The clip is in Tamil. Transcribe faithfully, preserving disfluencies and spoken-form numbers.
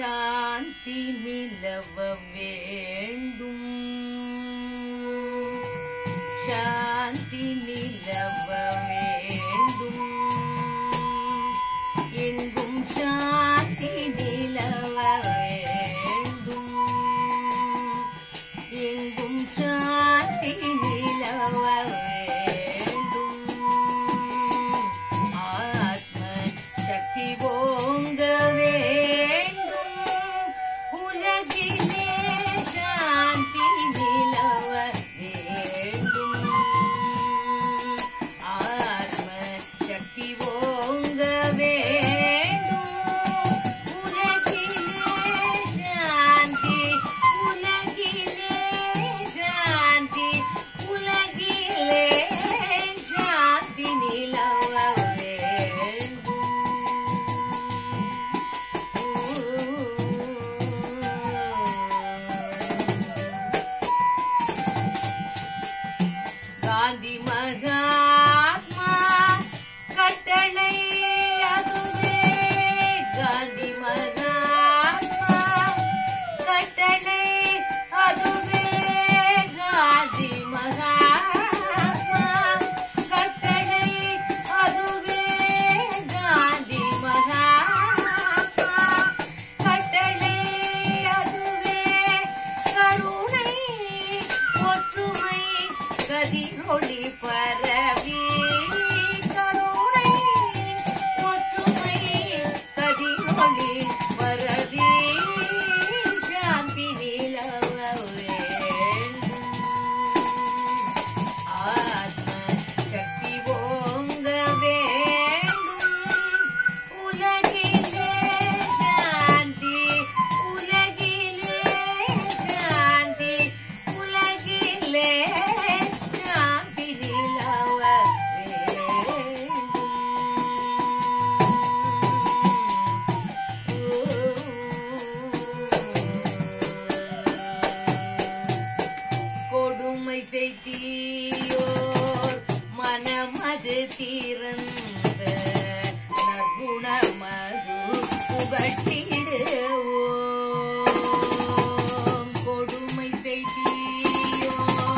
சாந்தி நிலவ வேண்டும், சாந்தி நிலவ வேண்டும், எங்கும் சாந்தி நிலவ வேண்டும், எங்கும் சாந்தி நிலவ வேண்டும், ஆத்ம சக்தி ஓங்க வேண்டும், உலகிலே சாந்தி நிலவ வேண்டும், ஆத்ம சக்தி ஓங்க வேண்டும், உலகிலே சாந்தி, உலகிலே சாந்தி, உலகிலே சாந்தி நிலவ வேண்டும். காந்தி மகாத்மா கட்டளை அதுவே, காந்தி மகாத்மா கட்டளை அதுவே, காந்தி மகாத்மா கட்டளை அதுவே, காந்தி மகாத்மா கட்டளை அதுவே, கருணை ஒற்றுமை கதிரொளி பரவி, கருணை ஒற்றுமை கதிரொளி பரவி, சாந்தி நிலவ வேண்டும், ஆத்ம சக்தி ஓங்க வேண்டும், உலகிலே சாந்தி, உலகிலே சாந்தி, உலகிலே சாந்தி நிலவ வேண்டும். கொடுமை செய்தியோர் மனமது தீர்ந்த